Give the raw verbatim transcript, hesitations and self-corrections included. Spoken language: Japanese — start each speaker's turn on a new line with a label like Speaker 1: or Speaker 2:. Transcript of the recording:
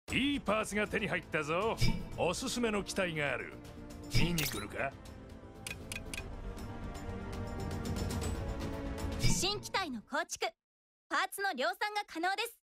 Speaker 1: いいパーツが手に入ったぞ。おすすめの機体がある。見に来るか？
Speaker 2: 新機体の構築、パーツの量産が可能です。